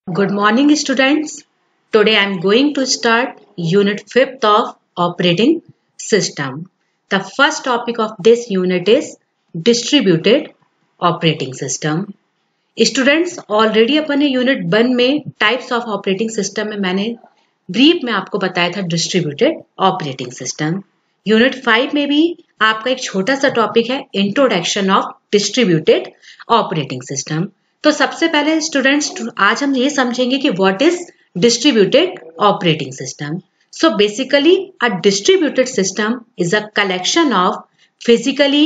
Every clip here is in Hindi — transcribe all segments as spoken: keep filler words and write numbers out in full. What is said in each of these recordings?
Good morning, students. Today I am going to start Unit fifth of Operating System. The first topic of this unit is Distributed Operating System. Students, already अपने यूनिट वन में टाइप्स ऑफ ऑपरेटिंग सिस्टम में मैंने ब्रीफ में आपको बताया था distributed operating system. Unit five में भी आपका एक छोटा सा टॉपिक है introduction of distributed operating system. तो सबसे पहले स्टूडेंट्स आज हम ये समझेंगे कि what is distributed operating system. So basically a distributed system is a collection of physically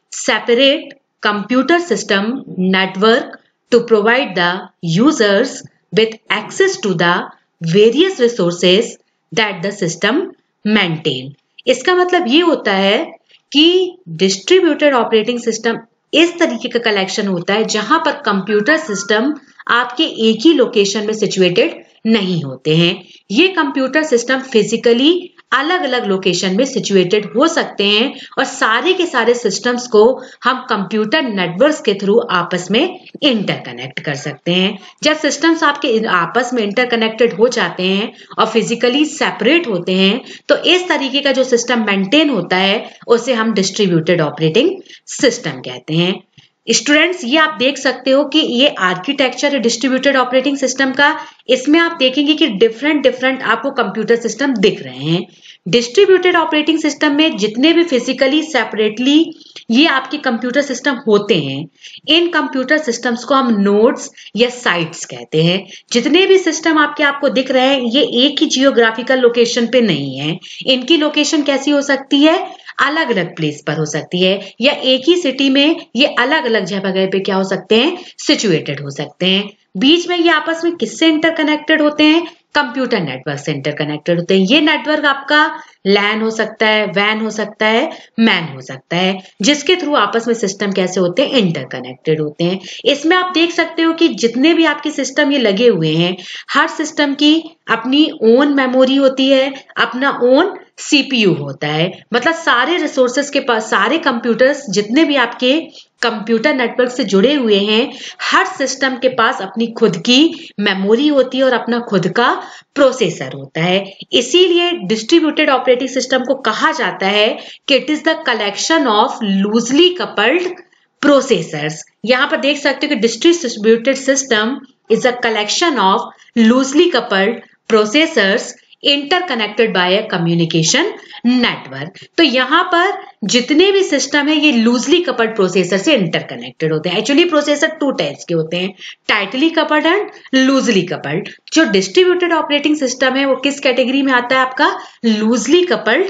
separate computer system network to provide the users with access to the various resources that the system maintain. इसका मतलब ये होता है कि डिस्ट्रीब्यूटेड ऑपरेटिंग सिस्टम इस तरीके का कलेक्शन होता है जहां पर कंप्यूटर सिस्टम आपके एक ही लोकेशन में सिचुएटेड नहीं होते हैं. ये कंप्यूटर सिस्टम फिजिकली अलग अलग लोकेशन में सिचुएटेड हो सकते हैं और सारे के सारे सिस्टम्स को हम कंप्यूटर नेटवर्क्स के थ्रू आपस में इंटरकनेक्ट कर सकते हैं. जब सिस्टम्स आपके आपस में इंटरकनेक्टेड हो जाते हैं और फिजिकली सेपरेट होते हैं तो इस तरीके का जो सिस्टम मेंटेन होता है उसे हम डिस्ट्रीब्यूटेड ऑपरेटिंग सिस्टम कहते हैं. स्टूडेंट्स, ये आप देख सकते हो कि ये आर्किटेक्चर है डिस्ट्रीब्यूटेड ऑपरेटिंग सिस्टम का. इसमें आप देखेंगे कि डिफरेंट डिफरेंट आपको कंप्यूटर सिस्टम दिख रहे हैं. डिस्ट्रीब्यूटेड ऑपरेटिंग सिस्टम में जितने भी फिजिकली सेपरेटली ये आपके कंप्यूटर सिस्टम होते हैं, इन कंप्यूटर सिस्टम्स को हम नोड्स या साइट्स कहते हैं. जितने भी सिस्टम आपके आपको दिख रहे हैं ये एक ही जियोग्राफिकल लोकेशन पे नहीं है. इनकी लोकेशन कैसी हो सकती है? अलग अलग प्लेस पर हो सकती है या एक ही सिटी में ये अलग अलग जगह पे क्या हो सकते हैं? सिचुएटेड हो सकते हैं. बीच में ये आपस में किससे इंटरकनेक्टेड होते हैं? कंप्यूटर नेटवर्क से इंटरकनेक्टेड होते हैं. ये नेटवर्क आपका लैन हो सकता है, वैन हो सकता है, मैन हो सकता है, जिसके थ्रू आपस में सिस्टम कैसे होते हैं? इंटरकनेक्टेड होते हैं. इसमें आप देख सकते हो कि जितने भी आपके सिस्टम ये लगे हुए हैं, हर सिस्टम की अपनी ओन मेमोरी होती है, अपना ओन सीपीयू होता है. मतलब सारे रिसोर्सेस के पास, सारे कंप्यूटर्स जितने भी आपके कंप्यूटर नेटवर्क से जुड़े हुए हैं, हर सिस्टम के पास अपनी खुद की मेमोरी होती है और अपना खुद का प्रोसेसर होता है. इसीलिए डिस्ट्रीब्यूटेड ऑपरेटिंग सिस्टम को कहा जाता है कि it is the collection of loosely coupled processors. यहां पर देख सकते हो कि distributed system is a collection of loosely coupled processors interconnected by a communication network. तो यहां पर जितने भी सिस्टम है ये लूजली कपल्ड प्रोसेसर से इंटरकनेक्टेड होते हैं. एक्चुअली प्रोसेसर टू टाइप्स के होते हैं, tightly coupled and loosely coupled. जो डिस्ट्रीब्यूटेड ऑपरेटिंग सिस्टम है वो किस कैटेगरी में आता है? आपका loosely coupled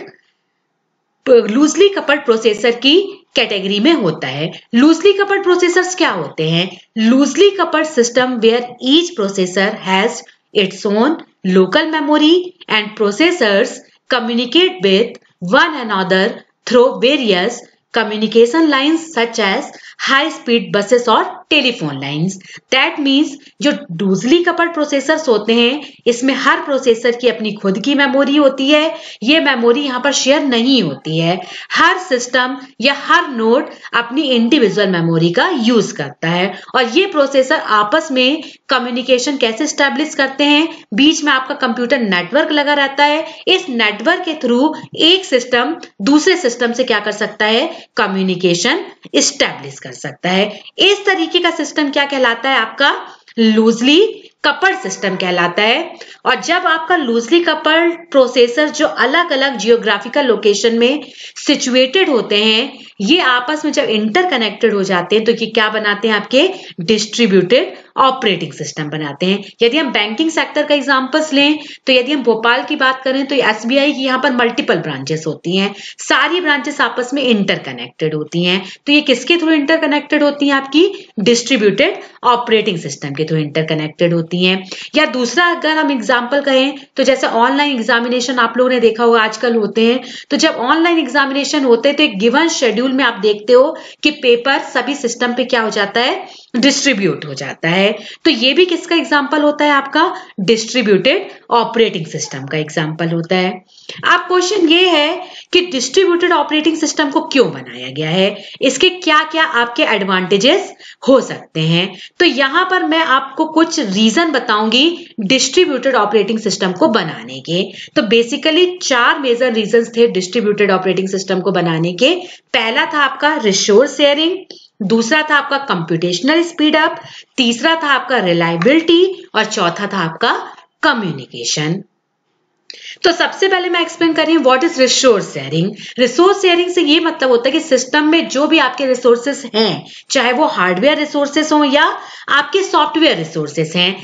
loosely coupled processor की कैटेगरी में होता है. लूजली कपल्ड प्रोसेसर्स क्या होते हैं? Loosely coupled system where each processor has its own local memory and processors communicate with one another through various communication lines such as high speed buses और टेलीफोन लाइंस. दैट मीन्स जो लूजली कपल्ड प्रोसेसर्स होते हैं इसमें हर प्रोसेसर की अपनी खुद की मेमोरी होती है. ये मेमोरी यहाँ पर शेयर नहीं होती है. हर सिस्टम या हर नोड अपनी इंडिविजुअल मेमोरी का यूज करता है और ये प्रोसेसर आपस में कम्युनिकेशन कैसे स्टैब्लिश करते हैं? बीच में आपका कंप्यूटर नेटवर्क लगा रहता है. इस नेटवर्क के थ्रू एक सिस्टम दूसरे सिस्टम से क्या कर सकता है? कम्युनिकेशन स्टैब्लिश कर सकता है. इस तरीके का सिस्टम क्या कहलाता है? आपका लूजली कपल्ड सिस्टम कहलाता है. और जब आपका लूजली कपल्ड प्रोसेसर जो अलग अलग जियोग्राफिकल लोकेशन में सिचुएटेड होते हैं, ये आपस में जब इंटरकनेक्टेड हो जाते हैं तो ये क्या बनाते हैं? आपके डिस्ट्रीब्यूटेड ऑपरेटिंग सिस्टम बनाते हैं. यदि हम बैंकिंग सेक्टर का एग्जांपल्स लें तो यदि हम भोपाल की बात करें तो एसबीआई की यहाँ पर मल्टीपल ब्रांचेस होती हैं. सारी ब्रांचेस आपस में इंटरकनेक्टेड होती हैं. तो ये किसके थ्रू इंटरकनेक्टेड होती हैं? आपकी डिस्ट्रीब्यूटेड ऑपरेटिंग सिस्टम के थ्रू इंटरकनेक्टेड होती हैं. या दूसरा अगर हम एग्जाम्पल कहें तो जैसे ऑनलाइन एग्जामिनेशन आप लोगों ने देखा होगा आजकल होते हैं. तो जब ऑनलाइन एग्जामिनेशन होते हैं तो एक गिवन शेड्यूल में आप देखते हो कि पेपर सभी सिस्टम पे क्या हो जाता है? डिस्ट्रीब्यूट हो जाता है। तो ये भी किसका एग्जाम्पल होता है? आपका डिस्ट्रीब्यूटेड ऑपरेटिंग सिस्टम का एग्जाम्पल होता है। अब क्वेश्चन ये है कि डिस्ट्रीब्यूटेड ऑपरेटिंग सिस्टम को क्यों बनाया गया है, इसके क्या क्या आपके एडवांटेजेस हो सकते हैं। तो यहां पर मैं आपको कुछ रीजन बताऊंगी डिस्ट्रीब्यूटेड ऑपरेटिंग सिस्टम को बनाने के। तो बेसिकली चार मेजर रीजंस थे डिस्ट्रीब्यूटेड ऑपरेटिंग सिस्टम को बनाने के। पहला था आपका रिसोर्स शेयरिंग, दूसरा था आपका कंप्यूटेशनल स्पीड अप, तीसरा था आपका रिलायबिलिटी और चौथा था आपका कम्युनिकेशन। तो सबसे पहले मैं एक्सप्लेन कर रही हूं what is resource sharing. Resource sharing से ये मतलब होता है कि सिस्टम में जो भी आपके रिसोर्सेस हैं, चाहे वो हार्डवेयर रिसोर्सेस हो या आपके सॉफ्टवेयर रिसोर्सेस हैं,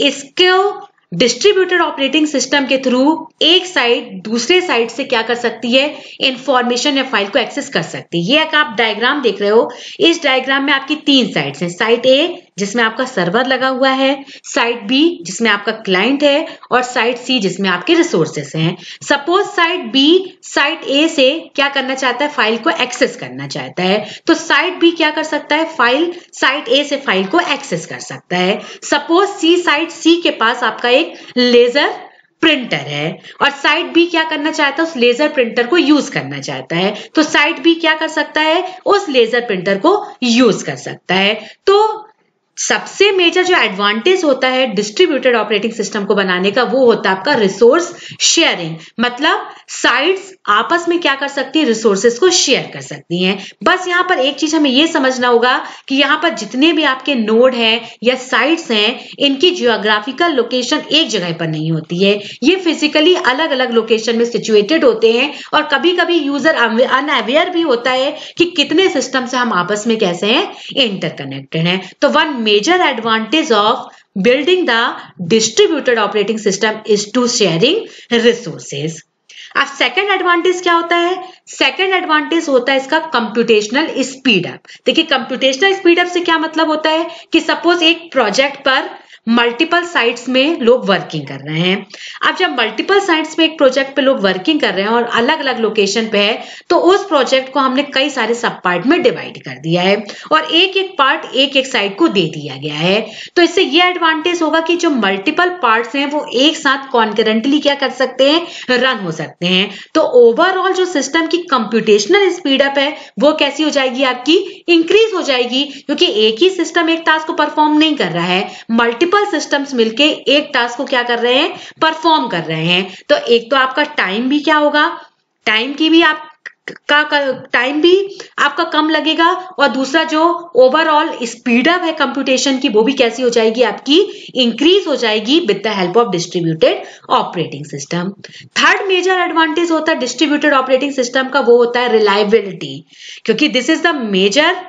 इसको डिस्ट्रीब्यूटेड ऑपरेटिंग सिस्टम के थ्रू एक साइड दूसरे साइड से क्या कर सकती है, इंफॉर्मेशन या फाइल को एक्सेस कर सकती है। ये एक आप डायग्राम देख रहे हो, इस डायग्राम में आपकी तीन साइड्स हैं। साइड ए जिसमें आपका सर्वर लगा हुआ है, साइड बी जिसमें आपका क्लाइंट है और साइड सी जिसमें आपके रिसोर्सेस हैं। Suppose side B side A से क्या करना चाहता है, फाइल को एक्सेस करना चाहता है, तो साइड बी क्या कर सकता है, फाइल साइड ए से फाइल को एक्सेस कर सकता है। सपोज सी साइड सी के पास आपका एक लेजर प्रिंटर है और साइड बी क्या करना चाहता है, उस लेजर प्रिंटर को यूज करना चाहता है, तो साइड बी क्या कर सकता है, उस लेजर प्रिंटर को यूज कर सकता है। तो सबसे मेजर जो एडवांटेज होता है डिस्ट्रीब्यूटेड ऑपरेटिंग सिस्टम को बनाने का, वो होता है आपका रिसोर्स शेयरिंग। मतलब साइड्स आपस में क्या कर सकती है, रिसोर्सेस को शेयर कर सकती हैं। बस यहां पर एक चीज हमें यह समझना होगा कि यहां पर जितने भी आपके नोड हैं या साइट्स हैं, इनकी जियोग्राफिकल लोकेशन एक जगह पर नहीं होती है, ये फिजिकली अलग अलग लोकेशन में सिचुएटेड होते हैं और कभी कभी यूजर अनअवेयर भी होता है कि कितने सिस्टम से हम आपस में कैसे हैं, इंटरकनेक्टेड हैं। तो one major advantage of building the distributed operating system is to sharing resources. अब सेकेंड एडवांटेज क्या होता है, सेकेंड एडवांटेज होता है इसका कंप्यूटेशनल स्पीड अप। देखिए कंप्यूटेशनल स्पीड अप से क्या मतलब होता है कि सपोज एक प्रोजेक्ट पर मल्टीपल साइट्स में लोग वर्किंग कर रहे हैं। अब जब मल्टीपल साइट्स में एक प्रोजेक्ट पे लोग वर्किंग कर रहे हैं और अलग अलग लोकेशन पे है, तो उस प्रोजेक्ट को हमने कई सारे सब पार्ट में डिवाइड कर दिया है और एक एक पार्ट एक एक साइट को दे दिया गया है। तो इससे ये एडवांटेज होगा कि जो मल्टीपल पार्ट्स हैं वो एक साथ कॉन्करेंटली क्या कर सकते हैं, रन हो सकते हैं। तो ओवरऑल जो सिस्टम की कंप्यूटेशनल स्पीड अप है वो कैसी हो जाएगी, आपकी इंक्रीज हो जाएगी, क्योंकि एक ही सिस्टम एक टास्क को परफॉर्म नहीं कर रहा है, मल्टीपल सिस्टम्स मिलके एक टास्क को क्या कर रहे हैं, परफॉर्म कर रहे हैं। तो एक तो आपका टाइम भी क्या होगा, टाइम की भी आप का टाइम भी आपका कम लगेगा और दूसरा जो ओवरऑल स्पीड अप है कंप्यूटेशन की, वो भी कैसी हो जाएगी, आपकी इंक्रीज हो जाएगी with the help of distributed operating system. Third major advantage होता है डिस्ट्रीब्यूटेड ऑपरेटिंग सिस्टम का, वो होता है रिलायबिलिटी, क्योंकि this is the major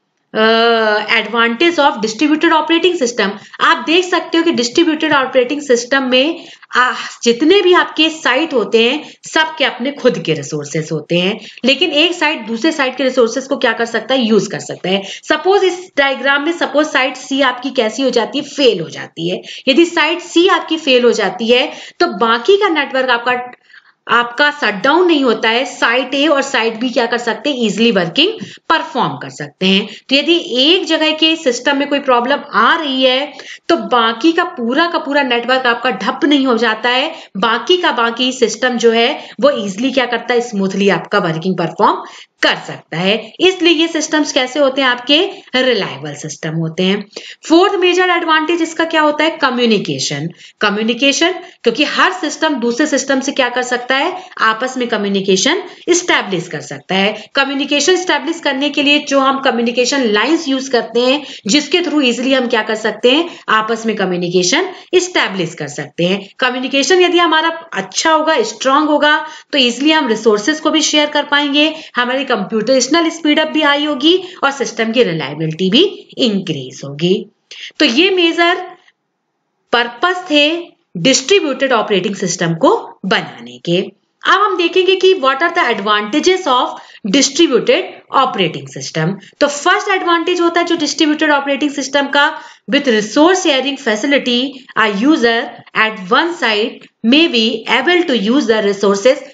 advantage of distributed operating system. आप देख सकते हो कि डिस्ट्रीब्यूटेड ऑपरेटिंग सिस्टम में आ, जितने भी आपके साइट होते हैं सबके अपने खुद के रिसोर्सेस होते हैं, लेकिन एक साइट दूसरे साइट के रिसोर्सेस को क्या कर सकता है, यूज कर सकता है। सपोज इस डायग्राम में सपोज साइट सी आपकी कैसी हो जाती है, फेल हो जाती है। यदि साइट सी आपकी फेल हो जाती है तो बाकी का नेटवर्क आपका आपका शटडाउन नहीं होता है, साइट ए और साइट बी क्या कर सकते हैं, इजिली वर्किंग परफॉर्म कर सकते हैं। तो यदि एक जगह के सिस्टम में कोई प्रॉब्लम आ रही है तो बाकी का पूरा का पूरा नेटवर्क आपका ठप नहीं हो जाता है, बाकी का बाकी सिस्टम जो है वो इजिली क्या करता है, स्मूथली आपका वर्किंग परफॉर्म कर सकता है। इसलिए ये सिस्टम्स कैसे होते हैं, आपके रिलायबल सिस्टम होते हैं। फोर्थ मेजर एडवांटेज इसका क्या होता है, कम्युनिकेशन। कम्युनिकेशन क्योंकि हर सिस्टम दूसरे सिस्टम से क्या कर सकता है, आपस में कम्युनिकेशन स्टैब्लिश कर सकता है। कम्युनिकेशन स्टैब्लिश करने के लिए जो हम कम्युनिकेशन लाइंस यूज करते हैं, जिसके थ्रू इजिली हम क्या कर सकते हैं, आपस में कम्युनिकेशन स्टैब्लिश कर सकते हैं। कम्युनिकेशन यदि हमारा अच्छा होगा, स्ट्रांग होगा, तो इजिली हम रिसोर्सेज को भी शेयर कर पाएंगे, हमारी कंप्यूटेशनल स्पीड अप भी हाई होगी और सिस्टम की रिलायबिलिटी भी इंक्रीज होगी। तो ये मेजर पर्पस थे डिस्ट्रीब्यूटेड ऑपरेटिंग सिस्टम को बनाने के। अब हम देखेंगे कि what are the advantages of distributed operating system. तो फर्स्ट एडवांटेज होता है जो डिस्ट्रीब्यूटेड ऑपरेटिंग सिस्टम का, with resource sharing facility, a user at one side may be able to use the resources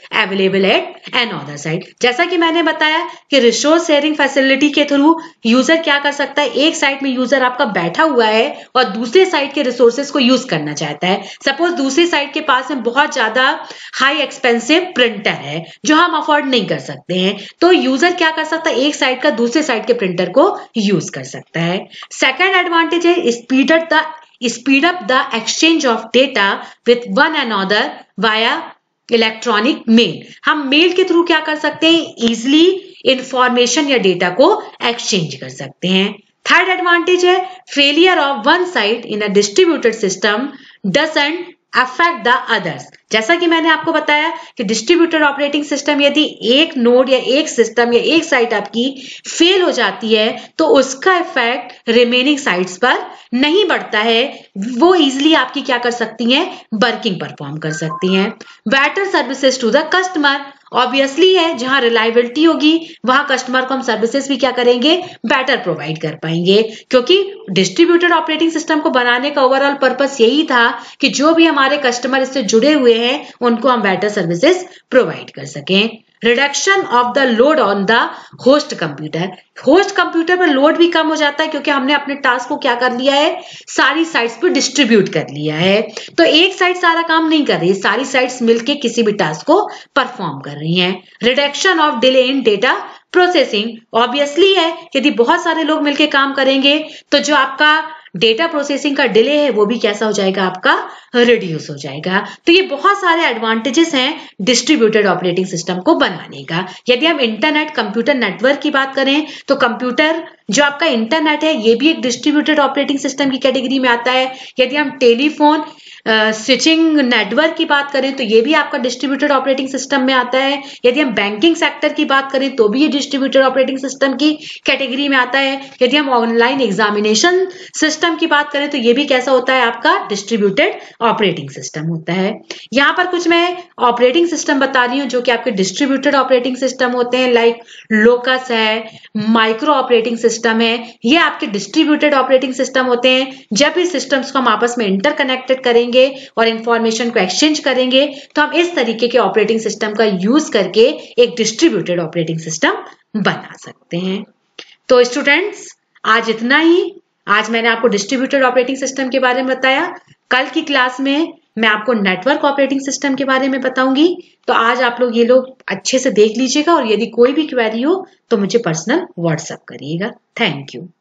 available at another site. जैसा कि मैंने बताया कि रिसोर्स शेयरिंग फैसिलिटी के थ्रू यूजर क्या कर सकता है, एक साइट में यूजर आपका बैठा हुआ है और दूसरे साइट के रिसोर्सेज को यूज करना चाहता है। सपोज दूसरी साइट के पास में बहुत ज्यादा हाई एक्सपेंसिव प्रिंटर है जो हम अफोर्ड नहीं कर सकते हैं, तो यूजर क्या कर सकता है, एक साइट का दूसरे साइट के प्रिंटर को यूज कर सकता है। सेकेंड एडवांटेज है speed up the speed up the exchange of data with one another via electronic mail. हम मेल के थ्रू क्या कर सकते हैं, इजिली इंफॉर्मेशन या डेटा को एक्सचेंज कर सकते हैं। थर्ड एडवांटेज है failure of one site in a distributed system doesn't affect the others. जैसा कि मैंने आपको बताया कि डिस्ट्रीब्यूटेड ऑपरेटिंग सिस्टम यदि एक नोड या एक सिस्टम या एक साइट आपकी फेल हो जाती है तो उसका इफेक्ट रिमेनिंग साइट्स पर नहीं बढ़ता है, वो इजीली आपकी क्या कर सकती हैं, वर्किंग परफॉर्म कर सकती हैं। Better services to the customer, obviously है जहां रिलायबिलिटी होगी वहां कस्टमर को हम सर्विसेज भी क्या करेंगे, बेटर प्रोवाइड कर पाएंगे, क्योंकि डिस्ट्रीब्यूटेड ऑपरेटिंग सिस्टम को बनाने का ओवरऑल पर्पस यही था कि जो भी हमारे कस्टमर इससे जुड़े हुए हैं उनको हम बेटर सर्विसेज प्रोवाइड कर सकें। Reduction of the load on the host computer, host computer पर लोड भी कम हो जाता है क्योंकि हमने अपने टास्क को क्या कर लिया है, सारी साइट्स पर डिस्ट्रीब्यूट कर लिया है। तो एक साइट सारा काम नहीं कर रही है, सारी साइट्स मिलके किसी भी टास्क को परफॉर्म कर रही हैं। Reduction of delay in data processing, obviously है यदि बहुत सारे लोग मिलके काम करेंगे तो जो आपका डेटा प्रोसेसिंग का डिले है वो भी कैसा हो जाएगा, आपका रिड्यूस हो जाएगा। तो ये बहुत सारे एडवांटेजेस हैं डिस्ट्रीब्यूटेड ऑपरेटिंग सिस्टम को बनाने का। यदि हम इंटरनेट कंप्यूटर नेटवर्क की बात करें तो कंप्यूटर जो आपका इंटरनेट है ये भी एक डिस्ट्रीब्यूटेड ऑपरेटिंग सिस्टम की कैटेगरी में आता है। यदि हम टेलीफोन स्विचिंग नेटवर्क की बात करें तो ये भी आपका डिस्ट्रीब्यूटेड ऑपरेटिंग सिस्टम में आता है। यदि हम बैंकिंग सेक्टर की बात करें तो भी ये डिस्ट्रीब्यूटेड ऑपरेटिंग सिस्टम की कैटेगरी में आता है। यदि हम ऑनलाइन एग्जामिनेशन सिस्टम की बात करें तो ये भी कैसा होता है, आपका डिस्ट्रीब्यूटेड ऑपरेटिंग सिस्टम होता है। यहाँ पर कुछ मैं ऑपरेटिंग सिस्टम बता रही हूँ जो कि आपके डिस्ट्रीब्यूटेड ऑपरेटिंग सिस्टम होते हैं, लाइक लोकस है, माइक्रो ऑपरेटिंग सिस्टम है, ये आपके डिस्ट्रीब्यूटेड ऑपरेटिंग सिस्टम होते हैं। जब इस सिस्टम्स को हम आपस में इंटरकनेक्टेड करेंगे और इंफॉर्मेशन को एक्सचेंज करेंगे तो हम इस तरीके के ऑपरेटिंग सिस्टम का यूज करके एक डिस्ट्रीब्यूटेड ऑपरेटिंग सिस्टम बना सकते हैं। तो स्टूडेंट्स आज इतना ही, आज मैंने आपको डिस्ट्रीब्यूटेड ऑपरेटिंग सिस्टम के बारे में बताया। कल की क्लास में मैं आपको नेटवर्क ऑपरेटिंग सिस्टम के बारे में बताऊंगी। तो आज आप लोग ये लोग अच्छे से देख लीजिएगा और यदि कोई भी क्वेरी हो तो मुझे पर्सनल व्हाट्सएप करिएगा। Thank you.